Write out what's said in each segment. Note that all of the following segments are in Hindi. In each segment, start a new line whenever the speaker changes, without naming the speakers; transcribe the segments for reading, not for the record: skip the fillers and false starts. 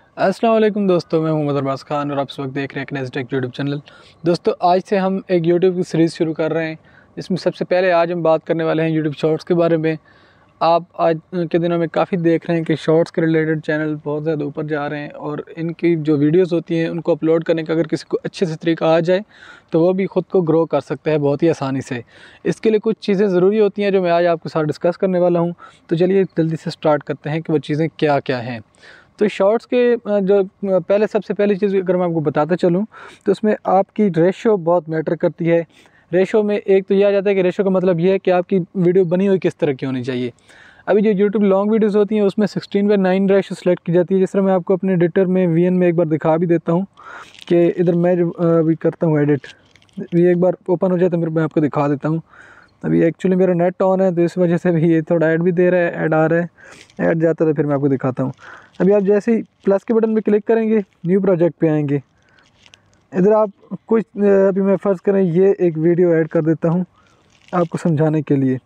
अस्सलाम वालेकुम दोस्तों, मैं मोहम्मद अरबाज़ खान और आप इस वक्त देख रहे हैं क्नेज़ टेक यूट्यूब चैनल। दोस्तों, आज से हम एक यूट्यूब की सीरीज़ शुरू कर रहे हैं। इसमें सबसे पहले आज हम बात करने वाले हैं यूट्यूब शॉर्ट्स के बारे में। आप आज के दिनों में काफ़ी देख रहे हैं कि शॉर्ट्स के रिलेटेड चैनल बहुत ज़्यादा ऊपर जा रहे हैं और इनकी जो वीडियोज़ होती हैं उनको अपलोड करने का अगर किसी को अच्छे से तरीका आ जाए तो वो भी ख़ुद को ग्रो कर सकता है बहुत ही आसानी से। इसके लिए कुछ चीज़ें ज़रूरी होती हैं जो मैं आज आपके साथ डिस्कस करने वाला हूँ। तो चलिए जल्दी से स्टार्ट करते हैं कि वो चीज़ें क्या क्या हैं। तो शॉर्ट्स के जो पहले सबसे पहली चीज़ अगर मैं आपको बताता चलूँ तो उसमें आपकी रेशो बहुत मैटर करती है। रेशो में एक तो ये आ जाता है कि रेशो का मतलब ये है कि आपकी वीडियो बनी हुई किस तरह की होनी चाहिए। अभी जो यूट्यूब लॉन्ग वीडियोस होती हैं उसमें 16:9 रेशो सेलेक्ट की जाती है। जिस तरह मैं आपको अपने एडिटर में वीएन में एक बार दिखा भी देता हूँ कि इधर मैं जो अभी करता हूँ एडिट, ये एक बार ओपन हो जाए तो फिर मैं आपको दिखा देता हूँ। अभी एक्चुअली मेरा नेट ऑन है तो इस वजह से भी ये थोड़ा ऐड भी दे रहा है, ऐड आ रहा है, ऐड जाता है तो फिर मैं आपको दिखाता हूँ। अभी आप जैसे ही प्लस के बटन पे क्लिक करेंगे न्यू प्रोजेक्ट पे आएंगे। इधर आप कुछ अभी मैं फ़र्ज़ करें ये एक वीडियो ऐड कर देता हूँ आपको समझाने के लिए।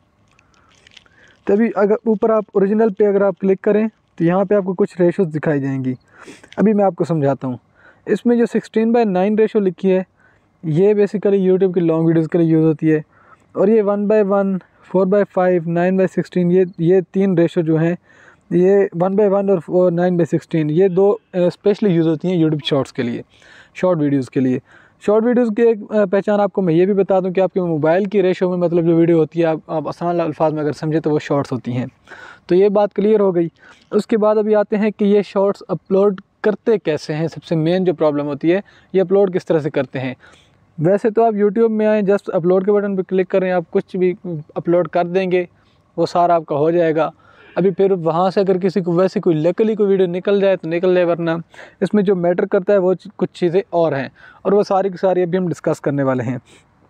तभी अगर ऊपर आप ओरिजिनल पे अगर आप क्लिक करें तो यहाँ पे आपको कुछ रेशोज़ दिखाई जाएंगी। अभी मैं आपको समझाता हूँ। इसमें जो 16:9 रेशो लिखी है ये बेसिकली यूट्यूब की लॉन्ग वीडियोज़ के लिए यूज़ होती है। और ये 1:1, 4:5, 9:16 ये तीन रेशो जो हैं, ये 1:1 और 9:16 ये दो स्पेशली यूज़ होती हैं यूट्यूब शॉर्ट्स के लिए, शॉर्ट वीडियोज़ के लिए। शॉर्ट वीडियोज़ की एक पहचान आपको मैं ये भी बता दूं कि आपके मोबाइल की रेशो में मतलब जो वीडियो होती है आप आसान अल्फाज में अगर समझे तो वो शॉर्ट्स होती हैं। तो ये बात क्लियर हो गई। उसके बाद अभी आते हैं कि ये शॉर्ट्स अपलोड करते कैसे हैं। सबसे मेन जो प्रॉब्लम होती है ये अपलोड किस तरह से करते हैं। वैसे तो आप यूट्यूब में आएँ, जस्ट अपलोड के बटन पर क्लिक करें, आप कुछ भी अपलोड कर देंगे वो सारा आपका हो जाएगा। अभी फिर वहाँ से अगर किसी को वैसे कोई लकीली कोई वीडियो निकल जाए तो निकल जाए, वरना इसमें जो मैटर करता है वो कुछ चीज़ें और हैं और वो सारी की सारी अभी हम डिस्कस करने वाले हैं।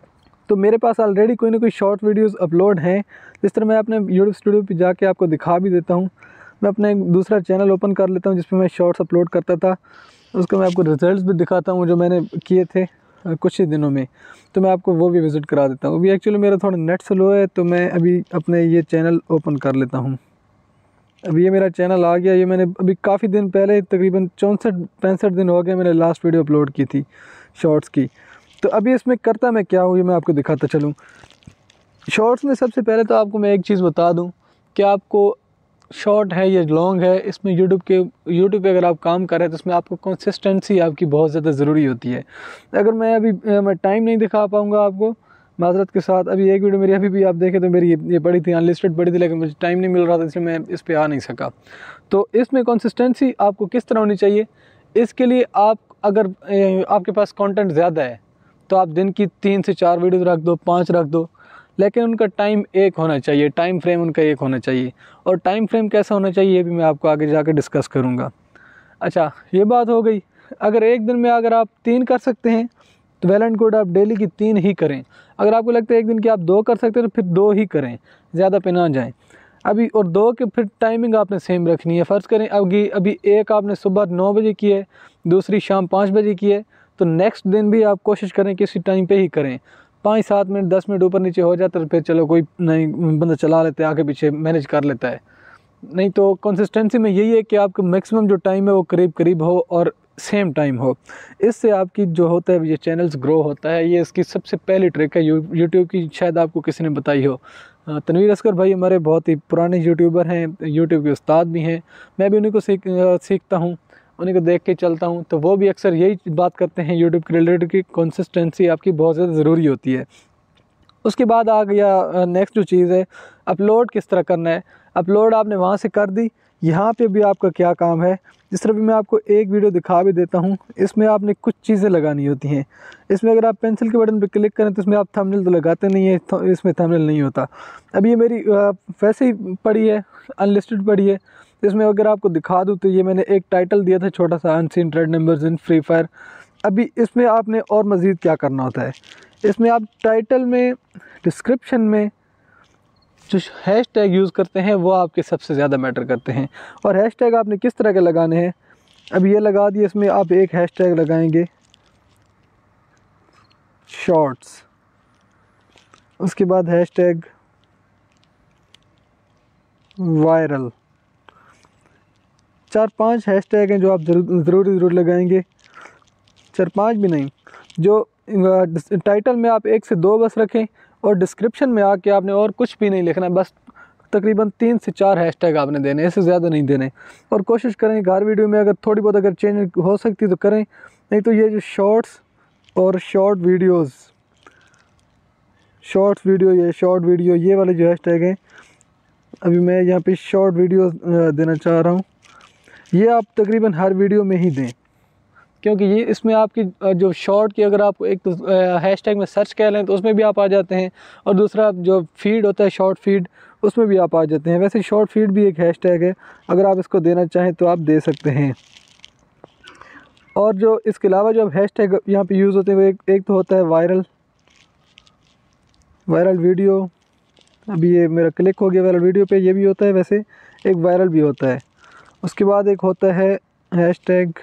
तो मेरे पास ऑलरेडी कोई ना कोई शॉर्ट वीडियोस अपलोड हैं। जिस तरह मैं अपने यूट्यूब स्टूडियो पे जाके आपको दिखा भी देता हूँ। मैं अपना एक दूसरा चैनल ओपन कर लेता हूँ जिसमें मैं शॉर्ट्स अपलोड करता था। उसको मैं आपको रिजल्ट्स भी दिखाता हूँ जो मैंने किए थे कुछ ही दिनों में। तो मैं आपको वो भी विज़िट करा देता हूँ। अभी एक्चुअली मेरा थोड़ा नेट स्लो है तो मैं अभी अपने ये चैनल ओपन कर लेता हूँ। अभी ये मेरा चैनल आ गया। ये मैंने अभी काफ़ी दिन पहले तकरीबन 64-65 दिन हो गए मैंने लास्ट वीडियो अपलोड की थी शॉर्ट्स की। तो अभी इसमें करता मैं क्या हूँ ये मैं आपको दिखाता चलूँ। शॉर्ट्स में सबसे पहले तो आपको मैं एक चीज़ बता दूँ कि आपको शॉर्ट है या लॉन्ग है, इसमें यूट्यूब पे अगर आप काम कर रहे हैं तो इसमें आपको कंसिस्टेंसी आपकी बहुत ज़्यादा ज़रूरी होती है। अगर मैं अभी मैं टाइम नहीं दिखा पाऊँगा आपको माज़रत के साथ। अभी एक वीडियो मेरी अभी भी आप देखें तो मेरी ये बड़ी थी, अनलिस्टेड बड़ी थी, लेकिन मुझे टाइम नहीं मिल रहा था इसलिए मैं इस पर आ नहीं सका। तो इसमें कंसिस्टेंसी आपको किस तरह होनी चाहिए, इसके लिए आप अगर आपके पास कंटेंट ज़्यादा है तो आप दिन की 3 से 4 वीडियो रख दो, 5 रख दो, लेकिन उनका टाइम एक होना चाहिए, टाइम फ्रेम उनका एक होना चाहिए। और टाइम फ्रेम कैसा होना चाहिए ये भी मैं आपको आगे जाकर डिस्कस करूँगा। अच्छा, ये बात हो गई। अगर एक दिन में अगर आप 3 कर सकते हैं तो वेल एंड गुड, आप डेली की 3 ही करें। अगर आपको लगता है एक दिन की आप 2 कर सकते हैं तो फिर 2 ही करें, ज़्यादा पे ना जाएँ। अभी और 2 के फिर टाइमिंग आपने सेम रखनी है। फ़र्ज़ करें अभी एक आपने सुबह 9 बजे की है, दूसरी शाम 5 बजे की है, तो नेक्स्ट दिन भी आप कोशिश करें कि इसी टाइम पे ही करें। 5-7 मिनट 10 मिनट ऊपर नीचे हो जाता है तो फिर चलो कोई नहीं, बंदा चला लेता है, आगे पीछे मैनेज कर लेता है। नहीं तो कंसिस्टेंसी में यही है कि आपका मैक्सिमम जो टाइम है वो करीब करीब हो और सेम टाइम हो। इससे आपकी जो होता है ये चैनल्स ग्रो होता है। ये इसकी सबसे पहली ट्रिक है यूट्यूब की, शायद आपको किसी ने बताई हो। तनवीर असगर भाई हमारे बहुत ही पुराने यूट्यूबर हैं, यूट्यूब के उस्ताद भी हैं। मैं भी उन्हीं को सीखता हूँ, उन्हीं को देख के चलता हूँ। तो वो भी अक्सर यही बात करते हैं यूट्यूब के रिलेटेड की कंसिस्टेंसी आपकी बहुत ज़्यादा ज़रूरी होती है। उसके बाद आ गया नेक्स्ट जो चीज़ है, अपलोड किस तरह करना है। अपलोड आपने वहाँ से कर दी, यहाँ पे भी आपका क्या काम है। जिस तरह भी मैं आपको एक वीडियो दिखा भी देता हूँ, इसमें आपने कुछ चीज़ें लगानी होती हैं। इसमें अगर आप पेंसिल के बटन पे क्लिक करें तो इसमें आप थंबनेल तो लगाते नहीं है, तो इसमें थंबनेल नहीं होता। अब ये मेरी वैसे ही पड़ी है, अनलिस्टेड पड़ी है। इसमें अगर आपको दिखा दूँ तो ये मैंने एक टाइटल दिया था छोटा सा, unseen red numbers in Free Fire. अभी इसमें आपने और मज़ीद क्या करना होता है, इसमें आप टाइटल में, डिस्क्रिप्शन में जो हैशटैग यूज़ करते हैं वो आपके सबसे ज़्यादा मैटर करते हैं। और हैशटैग आपने किस तरह के लगाने हैं, अब ये लगा दिए। इसमें आप एक हैशटैग लगाएंगे शॉर्ट्स, उसके बाद हैशटैग वायरल, 4-5 हैशटैग हैं जो आप ज़रूर लगाएंगे। 4-5 भी नहीं, जो टाइटल में आप 1 से 2 बस रखें और डिस्क्रिप्शन में आके आपने और कुछ भी नहीं लिखना, बस तकरीबन 3 से 4 हैशटैग आपने देने, इससे ज़्यादा नहीं देने। और कोशिश करें हर वीडियो में अगर थोड़ी बहुत अगर चेंज हो सकती तो करें, नहीं तो ये जो शॉर्ट्स और शॉर्ट वीडियो ये वाले जो हैशटैग हैं, अभी मैं यहाँ पे शॉर्ट वीडियो देना चाह रहा हूँ, ये आप तकरीबन हर वीडियो में ही दें, क्योंकि ये इसमें आपकी जो शॉर्ट की अगर आप एक तो हैशटैग में सर्च कर लें तो उसमें भी आप आ जाते हैं, और दूसरा जो फीड होता है शॉर्ट फीड, उसमें भी आप आ जाते हैं। वैसे शॉर्ट फीड भी एक हैशटैग है, अगर आप इसको देना चाहें तो आप दे सकते हैं। और जो इसके अलावा जो हैशटैग यहाँ पे यूज़ होते हैं वो एक तो होता है वायरल वीडियो। अभी ये मेरा क्लिक हो गया वायरल वीडियो पे, ये भी होता है, वैसे एक वायरल भी होता है। उसके बाद एक होता है हैशटैग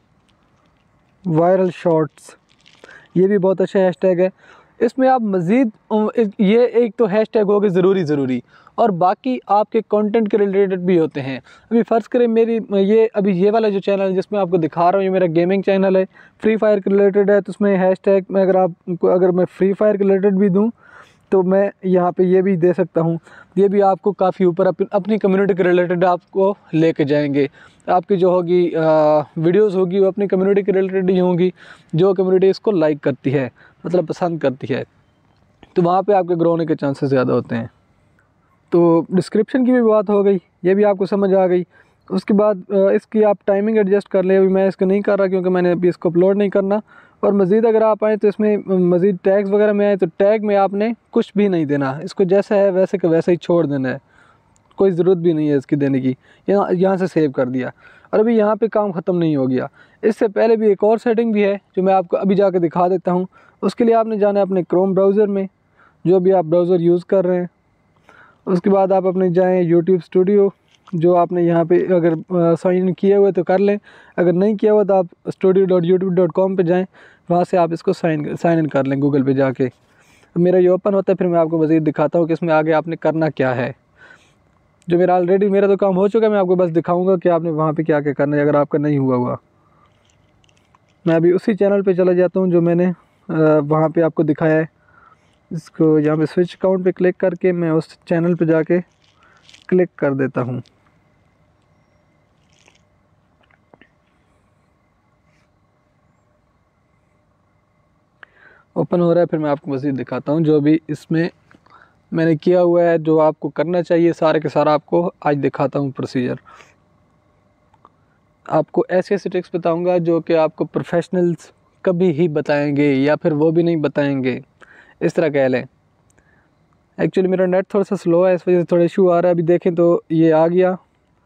वायरल शॉर्ट्स, ये भी बहुत अच्छा हैशटैग है। इसमें आप मज़ीद ये एक तो हैशटैग हो गए ज़रूरी, और बाकी आपके कंटेंट के रिलेटेड भी होते हैं। अभी फ़र्ज़ करें ये वाला जो चैनल है जिसमें आपको दिखा रहा हूँ, ये मेरा गेमिंग चैनल है, फ्री फायर के रिलेटेड है, तो उसमें हैशटैग में अगर मैं फ्री फायर के रिलेटेड भी दूँ तो मैं यहाँ पे ये भी दे सकता हूँ। ये भी आपको काफ़ी ऊपर अपनी कम्युनिटी के रिलेटेड आपको लेके जाएंगे। आपकी जो होगी वीडियोस होगी वो अपनी कम्युनिटी के रिलेटेड ही होंगी, जो कम्युनिटी इसको लाइक करती है, मतलब पसंद करती है, तो वहाँ पे आपके ग्रो होने के चांसेस ज़्यादा होते हैं। तो डिस्क्रिप्शन की भी बात हो गई, ये भी आपको समझ आ गई। उसके बाद इसकी आप टाइमिंग एडजस्ट कर लें। अभी मैं इसको नहीं कर रहा क्योंकि मैंने अभी इसको अपलोड नहीं करना। और मज़ीद अगर आप आएँ तो इसमें मज़ीद टैग्स वगैरह में आए तो टैग में आपने कुछ भी नहीं देना, इसको जैसा है वैसे का वैसे ही छोड़ देना है, कोई ज़रूरत भी नहीं है इसकी देने की। यहाँ से सेव कर दिया, और अभी यहाँ पे काम ख़त्म नहीं हो गया। इससे पहले भी एक और सेटिंग भी है जो मैं आपको अभी जाके दिखा देता हूँ। उसके लिए आपने जाना है अपने क्रोम ब्राउज़र में, जो भी आप ब्राउज़र यूज़ कर रहे हैं। उसके बाद आप अपने जाएँ यूट्यूब स्टूडियो, जो आपने यहाँ पे अगर साइन इन किए हुए तो कर लें, अगर नहीं किया हुआ तो आप studio.youtube.com पे जाएँ, वहाँ से आप इसको साइन इन कर लें गूगल पे जाके। मेरा ये ओपन होता है, फिर मैं आपको मज़ीद दिखाता हूँ कि इसमें आगे आपने करना क्या है। जो मेरा तो काम हो चुका है, मैं आपको बस दिखाऊंगा कि आपने वहाँ पे क्या क्या करना है अगर आपका नहीं हुआ। मैं अभी उसी चैनल पे चला जाता हूँ जो मैंने वहाँ पे आपको दिखाया है। इसको यहाँ पे स्विच अकाउंट पे क्लिक करके मैं उस चैनल पे जाके क्लिक कर देता हूँ। ओपन हो रहा है, फिर मैं आपको मज़ीद दिखाता हूँ जो भी इसमें मैंने किया हुआ है, जो आपको करना चाहिए सारे के सारा आपको आज दिखाता हूँ प्रोसीजर। आपको ऐसे ट्रिक्स बताऊंगा जो कि आपको प्रोफेशनल्स कभी ही बताएंगे, या फिर वो भी नहीं बताएंगे, इस तरह कह लें। एक्चुअली मेरा नेट थोड़ा सा स्लो है, इस वजह से थोड़ा इशू आ रहा है। अभी देखें तो ये आ गया।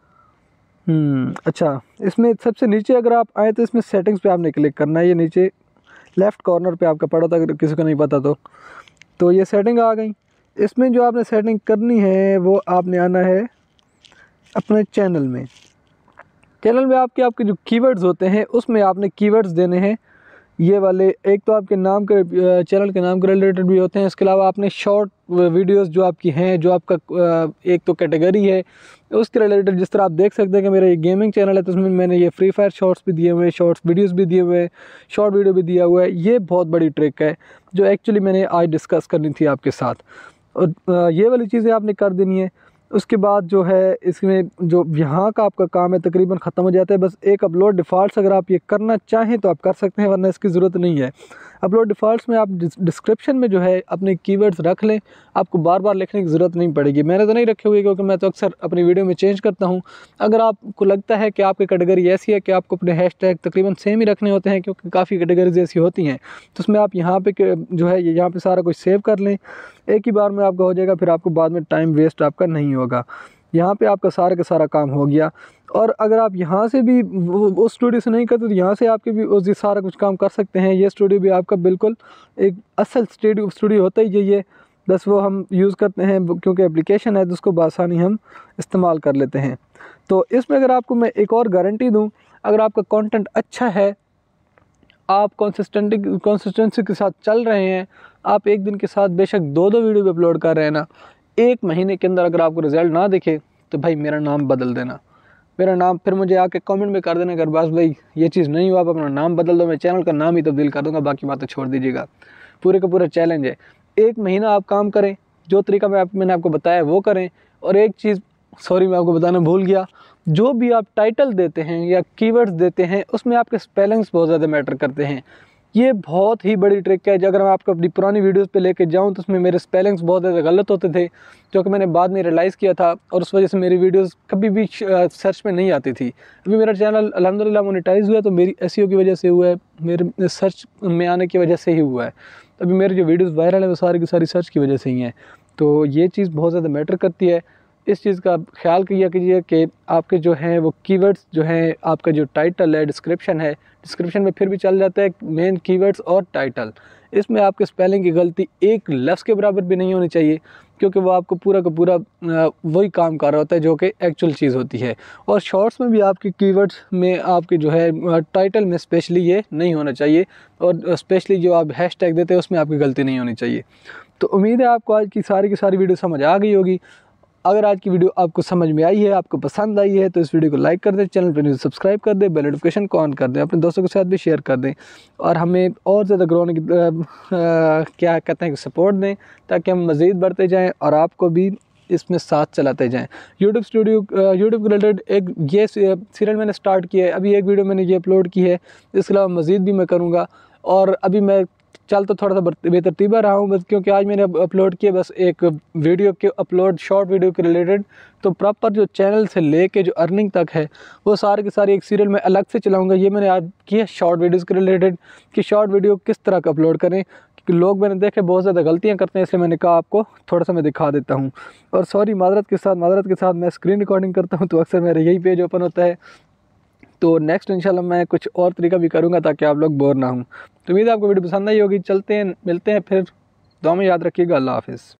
अच्छा, इसमें सबसे नीचे अगर आप आए तो इसमें सेटिंग्स पे आपने क्लिक करना है। ये नीचे लेफ़्ट कॉर्नर पे आपका पड़ा था, अगर किसी को नहीं पता तो ये सेटिंग आ गई। इसमें जो आपने सेटिंग करनी है वो आपने आना है अपने चैनल में। चैनल में आपके जो कीवर्ड्स होते हैं उसमें आपने कीवर्ड्स देने हैं ये वाले। एक तो आपके नाम के चैनल के नाम के रिलेटेड भी होते हैं। इसके अलावा आपने शॉर्ट वीडियोस जो आपकी हैं, जो आपका एक तो कैटेगरी है उसके रिलेटेड, जिस तरह आप देख सकते हैं कि मेरा ये गेमिंग चैनल है तो उसमें मैंने ये फ्री फायर शॉर्ट्स भी दिए हुए हैं, शॉर्ट्स वीडियोस भी दिए हुए हैं, शॉर्ट वीडियो भी दिया हुआ है। ये बहुत बड़ी ट्रिक है जो एक्चुअली मैंने आज डिस्कस करनी थी आपके साथ, और ये वाली चीज़ें आपने कर देनी है। उसके बाद जो है इसमें जो यहाँ का आपका काम है तकरीबन ख़त्म हो जाता है। बस एक अपलोड डिफ़ॉल्ट्स अगर आप ये करना चाहें तो आप कर सकते हैं, वरना इसकी ज़रूरत नहीं है। अपलोड डिफ़ॉल्ट्स में आप डिस्क्रिप्शन में जो है अपने कीवर्ड्स रख लें, आपको बार बार लिखने की ज़रूरत नहीं पड़ेगी। मैंने तो नहीं रखे हुए क्योंकि मैं तो अक्सर अपनी वीडियो में चेंज करता हूँ। अगर आपको लगता है कि आपकी कैटेगरी ऐसी है कि आपको अपने हैशटैग तकरीबन सेम ही रखने होते हैं, क्योंकि काफ़ी कैटेगरीज ऐसी होती हैं, तो उसमें आप यहाँ पे जो है यहाँ पे सारा कुछ सेव कर लें, एक ही बार में आपका हो जाएगा, फिर आपको बाद में टाइम वेस्ट आपका नहीं होगा। यहाँ पे आपका सारा का सारा काम हो गया। और अगर आप यहाँ से भी उस स्टूडियो से नहीं करते तो यहाँ से आपके भी उस सारा कुछ काम कर सकते हैं। ये स्टूडियो भी आपका बिल्कुल एक असल स्टूडियो होता ही यही है, बस वो हम यूज़ करते हैं क्योंकि एप्लीकेशन है तो उसको बआसानी हम इस्तेमाल कर लेते हैं। तो इसमें अगर आपको मैं एक और गारंटी दूँ, अगर आपका कंटेंट अच्छा है, आप कंसिस्टेंसी के साथ चल रहे हैं, आप एक दिन के साथ बेशक 2-2 वीडियो भी अपलोड कर रहे हैं ना, 1 महीने के अंदर अगर आपको रिज़ल्ट ना दिखे तो भाई मेरा नाम बदल देना, मेरा नाम फिर मुझे आके कमेंट में कर देना अगर बस भाई ये चीज़ नहीं हुआ, आप अपना नाम बदल दो, मैं चैनल का नाम ही तब्दील कर दूँगा, बाकी बातें छोड़ दीजिएगा। पूरे का पूरा चैलेंज है, 1 महीना आप काम करें, जो तरीका मैंने आपको बताया वो करें। और एक चीज़ सॉरी मैं आपको बताना भूल गया, जो भी आप टाइटल देते हैं या कीवर्ड्स देते हैं उसमें आपके स्पेलिंग्स बहुत ज़्यादा मैटर करते हैं। ये बहुत ही बड़ी ट्रिक है, अगर मैं आपको अपनी पुरानी वीडियोस पे लेके जाऊं तो उसमें मेरे स्पेलिंग्स बहुत ज़्यादा गलत होते थे, जो कि मैंने बाद में रियलाइज़ किया था, और उस वजह से मेरी वीडियोस कभी भी सर्च में नहीं आती थी। अभी मेरा चैनल अल्हम्दुलिल्लाह मोनेटाइज हुआ है तो मेरी एसईओ की वजह से हुआ है, मेरे सर्च में आने की वजह से ही हुआ है। अभी मेरी जो वीडियोज़ वायरल है वो सारी की सारी सर्च की वजह से ही हैं। तो ये चीज़ बहुत ज़्यादा मैटर करती है, इस चीज़ का ख्याल किया कीजिए कि आपके जो हैं वो कीवर्ड्स जो हैं, आपका जो टाइटल है, डिस्क्रिप्शन है, डिस्क्रिप्शन में फिर भी चल जाता है मेन कीवर्ड्स और टाइटल, इसमें आपके स्पेलिंग की गलती एक लफ्ज़ के बराबर भी नहीं होनी चाहिए, क्योंकि वो आपको पूरा का पूरा वही काम कर रहा होता है जो कि एक्चुअल चीज़ होती है। और शॉर्ट्स में भी आपके कीवर्ड्स में आपके जो है टाइटल में स्पेशली ये नहीं होना चाहिए, और स्पेशली जो आप हैशटैग देते हैं उसमें आपकी गलती नहीं होनी चाहिए। तो उम्मीद है आपको आज की सारी वीडियो समझ आ गई होगी। अगर आज की वीडियो आपको समझ में आई है, आपको पसंद आई है, तो इस वीडियो को लाइक कर दें, चैनल पर सब्सक्राइब कर दें, बेल नोटिफिकेशन को ऑन कर दें, अपने दोस्तों के साथ भी शेयर कर दें, और हमें और ज़्यादा ग्रो होने की क्या कहते हैं कि सपोर्ट दें, ताकि हम मज़ीद बढ़ते जाएं और आपको भी इसमें साथ चलाते जाएं। यूट्यूब के रिलेटेड एक ये सीरियल मैंने स्टार्ट किया है, अभी एक वीडियो मैंने ये अपलोड की है, इसके अलावा मज़ीद भी मैं करूँगा। और अभी मैं चल तो थोड़ा सा बेतरतीबा रहा हूँ बस, क्योंकि आज मैंने अपलोड किया बस एक वीडियो के अपलोड, शॉर्ट वीडियो के रिलेटेड। तो प्रॉपर जो चैनल से लेके जो अर्निंग तक है वो सारी की सारी एक सीरियल में अलग से चलाऊँगा। ये मैंने आज किया शॉर्ट वीडियोज़ के रिलेटेड कि शॉर्ट वीडियो किस तरह का अपलोड करें, क्योंकि लोग मैंने देखे बहुत ज़्यादा गलतियाँ करते हैं, इसलिए मैंने कहा आपको थोड़ा सा मैं दिखा देता हूँ। और सॉरी माजरत के साथ मैं स्क्रीन रिकॉर्डिंग करता हूँ, तो अक्सर मेरा यही पेज ओपन होता है। तो नेक्स्ट इंशाल्लाह मैं कुछ और तरीका भी करूँगा ताकि आप लोग बोर ना हों। तो उम्मीद है आपको वीडियो पसंद आई होगी। चलते हैं, मिलते हैं फिर, दुआ में याद रखिएगा। अल्लाह हाफ़िज़।